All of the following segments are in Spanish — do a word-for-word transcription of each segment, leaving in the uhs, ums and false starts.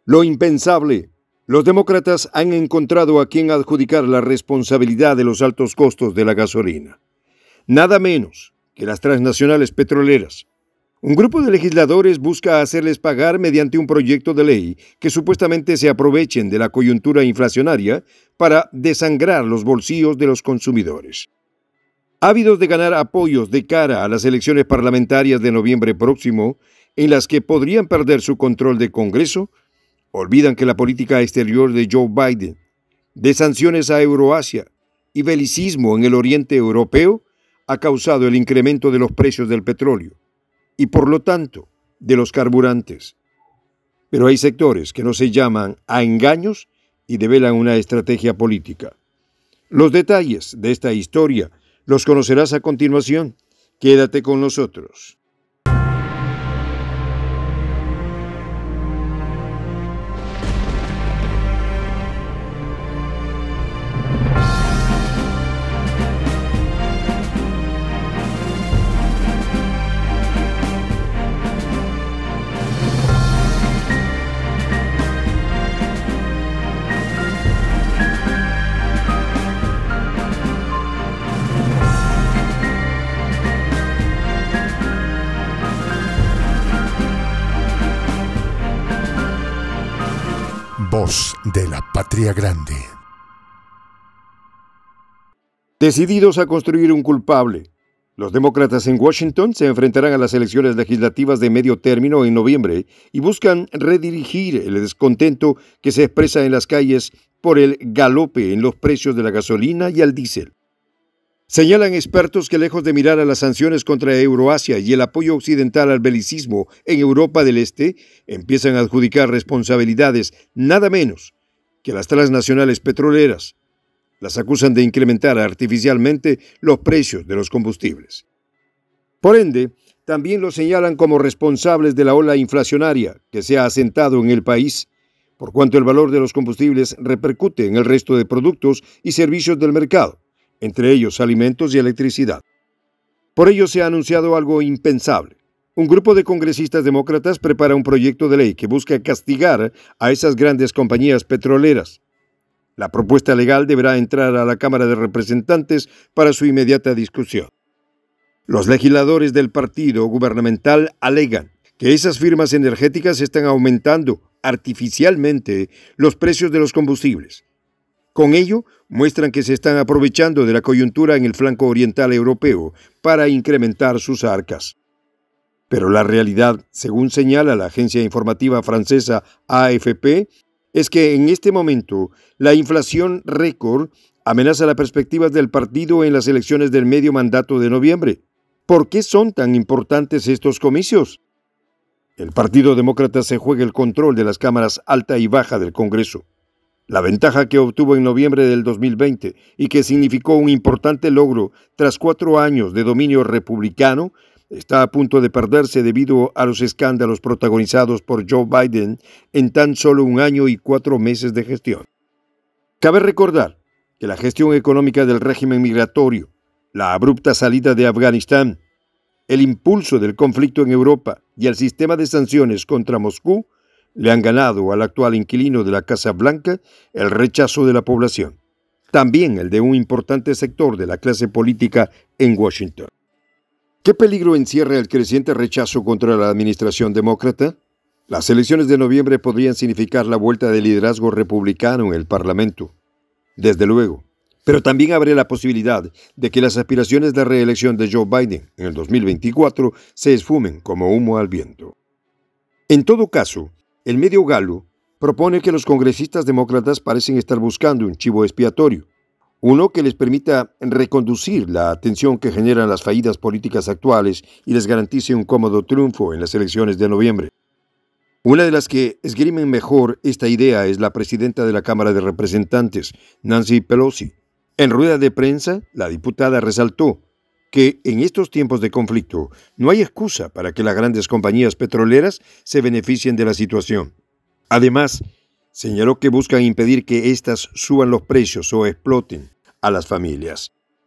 Lo impensable. Los demócratas han encontrado a quien adjudicar la responsabilidad de los altos costos de la gasolina. Nada menos que las transnacionales petroleras. Un grupo de legisladores busca hacerles pagar mediante un proyecto de ley que supuestamente se aprovechen de la coyuntura inflacionaria para desangrar los bolsillos de los consumidores. Ávidos de ganar apoyos de cara a las elecciones parlamentarias de noviembre próximo, en las que podrían perder su control de Congreso, olvidan que la política exterior de Joe Biden, de sanciones a Euroasia y belicismo en el oriente europeo, ha causado el incremento de los precios del petróleo y, por lo tanto, de los carburantes. Pero hay sectores que no se llaman a engaños y develan una estrategia política. Los detalles de esta historia los conocerás a continuación. Quédate con nosotros. Voz de la Patria Grande. Decididos a construir un culpable, los demócratas en Washington se enfrentarán a las elecciones legislativas de medio término en noviembre y buscan redirigir el descontento que se expresa en las calles por el galope en los precios de la gasolina y el diésel. Señalan expertos que, lejos de mirar a las sanciones contra Euroasia y el apoyo occidental al belicismo en Europa del Este, empiezan a adjudicar responsabilidades nada menos que las transnacionales petroleras. Las acusan de incrementar artificialmente los precios de los combustibles. Por ende, también los señalan como responsables de la ola inflacionaria que se ha asentado en el país, por cuanto el valor de los combustibles repercute en el resto de productos y servicios del mercado, entre ellos alimentos y electricidad. Por ello se ha anunciado algo impensable. Un grupo de congresistas demócratas prepara un proyecto de ley que busca castigar a esas grandes compañías petroleras. La propuesta legal deberá entrar a la Cámara de Representantes para su inmediata discusión. Los legisladores del partido gubernamental alegan que esas firmas energéticas están aumentando artificialmente los precios de los combustibles. Con ello, muestran que se están aprovechando de la coyuntura en el flanco oriental europeo para incrementar sus arcas. Pero la realidad, según señala la agencia informativa francesa A F P, es que en este momento la inflación récord amenaza las perspectivas del partido en las elecciones del medio mandato de noviembre. ¿Por qué son tan importantes estos comicios? El Partido Demócrata se juega el control de las cámaras alta y baja del Congreso. La ventaja que obtuvo en noviembre del dos mil veinte y que significó un importante logro tras cuatro años de dominio republicano está a punto de perderse debido a los escándalos protagonizados por Joe Biden en tan solo un año y cuatro meses de gestión. Cabe recordar que la gestión económica del régimen migratorio, la abrupta salida de Afganistán, el impulso del conflicto en Europa y el sistema de sanciones contra Moscú le han ganado al actual inquilino de la Casa Blanca el rechazo de la población, también el de un importante sector de la clase política en Washington. ¿Qué peligro encierra el creciente rechazo contra la administración demócrata? Las elecciones de noviembre podrían significar la vuelta del liderazgo republicano en el Parlamento, desde luego, pero también abre la posibilidad de que las aspiraciones de reelección de Joe Biden en el dos mil veinticuatro se esfumen como humo al viento. En todo caso, el medio galo propone que los congresistas demócratas parecen estar buscando un chivo expiatorio, uno que les permita reconducir la atención que generan las fallidas políticas actuales y les garantice un cómodo triunfo en las elecciones de noviembre. Una de las que esgrimen mejor esta idea es la presidenta de la Cámara de Representantes, Nancy Pelosi. En rueda de prensa, la diputada resaltó que en estos tiempos de conflicto no hay excusa para que las grandes compañías petroleras se beneficien de la situación. Además, señaló que buscan impedir que éstas suban los precios o exploten a las familias.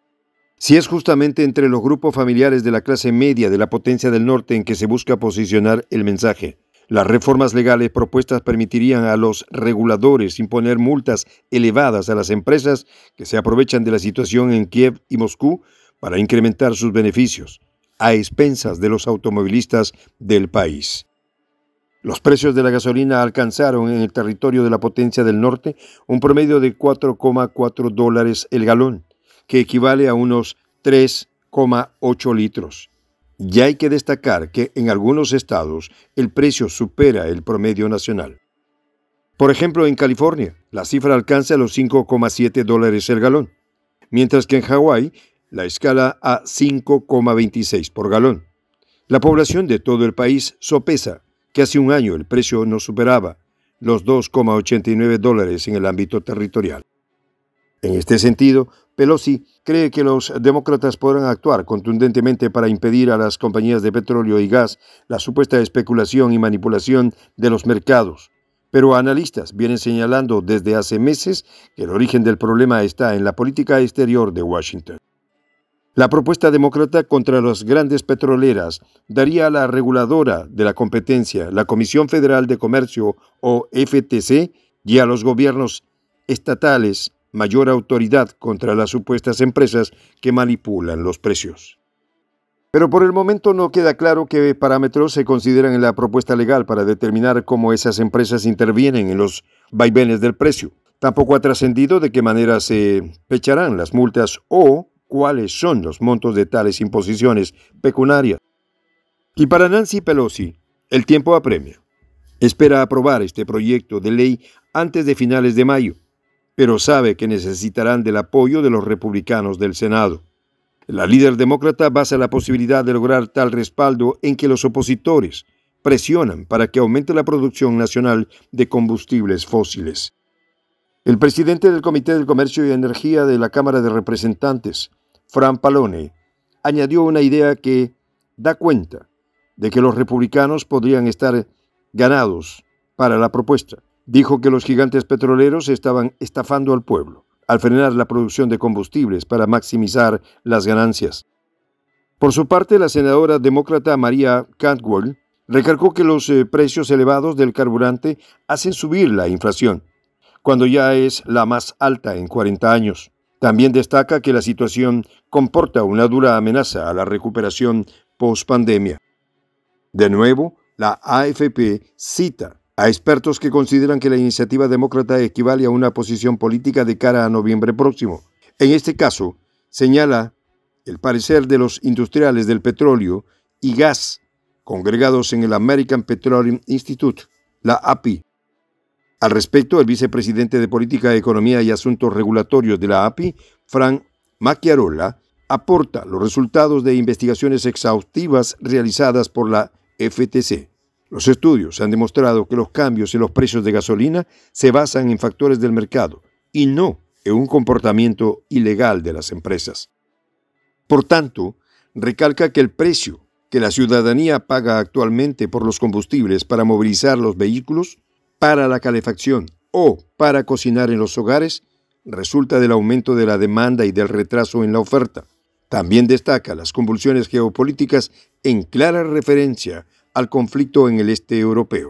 Si es justamente entre los grupos familiares de la clase media de la potencia del norte en que se busca posicionar el mensaje, Las reformas legales propuestas permitirían a los reguladores imponer multas elevadas a las empresas que se aprovechan de la situación en Kiev y Moscú para incrementar sus beneficios, a expensas de los automovilistas del país. Los precios de la gasolina alcanzaron en el territorio de la potencia del norte un promedio de cuatro coma cuatro dólares el galón, que equivale a unos tres coma ocho litros. Ya hay que destacar que en algunos estados el precio supera el promedio nacional. Por ejemplo, en California, la cifra alcanza los cinco coma siete dólares el galón, mientras que en Hawái la escala a cinco coma veintiséis por galón. La población de todo el país sopesa que hace un año el precio no superaba los dos coma ochenta y nueve dólares en el ámbito territorial. En este sentido, Pelosi cree que los demócratas podrán actuar contundentemente para impedir a las compañías de petróleo y gas la supuesta especulación y manipulación de los mercados. Pero analistas vienen señalando desde hace meses que el origen del problema está en la política exterior de Washington. La propuesta demócrata contra las grandes petroleras daría a la reguladora de la competencia, la Comisión Federal de Comercio o F T C, y a los gobiernos estatales mayor autoridad contra las supuestas empresas que manipulan los precios. Pero por el momento no queda claro qué parámetros se consideran en la propuesta legal para determinar cómo esas empresas intervienen en los vaivenes del precio. Tampoco ha trascendido de qué manera se fecharán las multas o cuáles son los montos de tales imposiciones pecuniarias. Y para Nancy Pelosi, el tiempo apremia. Espera aprobar este proyecto de ley antes de finales de mayo, pero sabe que necesitarán del apoyo de los republicanos del Senado. La líder demócrata basa la posibilidad de lograr tal respaldo en que los opositores presionan para que aumente la producción nacional de combustibles fósiles. El presidente del Comité del Comercio y Energía de la Cámara de Representantes, Frank Pallone, añadió una idea que da cuenta de que los republicanos podrían estar ganados para la propuesta. Dijo que los gigantes petroleros estaban estafando al pueblo al frenar la producción de combustibles para maximizar las ganancias. Por su parte, la senadora demócrata Maria Cantwell recargó que los eh, precios elevados del carburante hacen subir la inflación, cuando ya es la más alta en cuarenta años. También destaca que la situación comporta una dura amenaza a la recuperación post-pandemia. De nuevo, la A F P cita a expertos que consideran que la iniciativa demócrata equivale a una posición política de cara a noviembre próximo. En este caso, señala el parecer de los industriales del petróleo y gas congregados en el American Petroleum Institute, la A P I. Al respecto, el vicepresidente de Política, Economía y Asuntos Regulatorios de la A P I, Frank Macchiarola, aporta los resultados de investigaciones exhaustivas realizadas por la F T C. Los estudios han demostrado que los cambios en los precios de gasolina se basan en factores del mercado y no en un comportamiento ilegal de las empresas. Por tanto, recalca que el precio que la ciudadanía paga actualmente por los combustibles para movilizar los vehículos, para la calefacción o para cocinar en los hogares resulta del aumento de la demanda y del retraso en la oferta. También destaca las convulsiones geopolíticas en clara referencia al conflicto en el este europeo.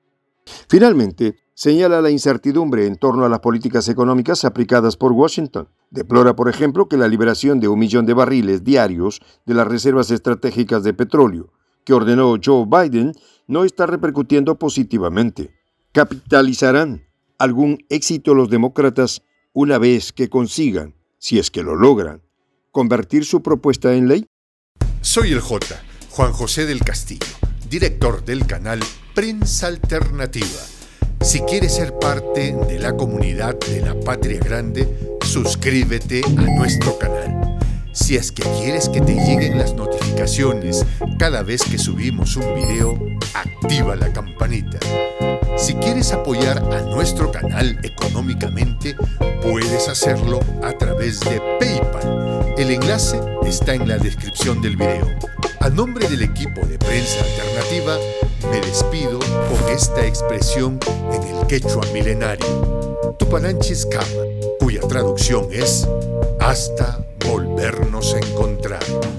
Finalmente, señala la incertidumbre en torno a las políticas económicas aplicadas por Washington. Deplora, por ejemplo, que la liberación de un millón de barriles diarios de las reservas estratégicas de petróleo que ordenó Joe Biden no está repercutiendo positivamente. ¿Capitalizarán algún éxito los demócratas una vez que consigan, si es que lo logran, convertir su propuesta en ley? Soy el J, Juan José del Castillo, director del canal Prensa Alternativa. Si quieres ser parte de la comunidad de la Patria Grande, suscríbete a nuestro canal. Si es que quieres que te lleguen las notificaciones cada vez que subimos un video, activa la campanita. Si quieres apoyar a nuestro canal económicamente, puedes hacerlo a través de PayPal. El enlace está en la descripción del video. A nombre del equipo de Prensa Alternativa, me despido con esta expresión en el quechua milenario, Tupananchis Kama, cuya traducción es hasta volvernos a encontrar.